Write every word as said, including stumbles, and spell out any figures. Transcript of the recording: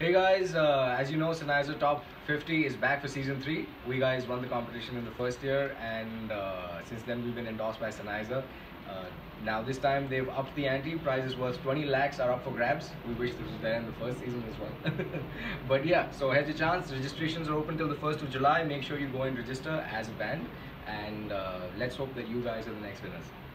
Hey guys, uh, as you know, Sennheiser Top fifty is back for season three. We guys won the competition in the first year, and uh, since then we've been endorsed by Sennheiser. Uh, now this time they've upped the ante. Prizes worth twenty lakhs are up for grabs. We wish this was there in the first season as well. But yeah, so here's your chance. Registrations are open till the first of July. Make sure you go and register as a band, and uh, let's hope that you guys are the next winners.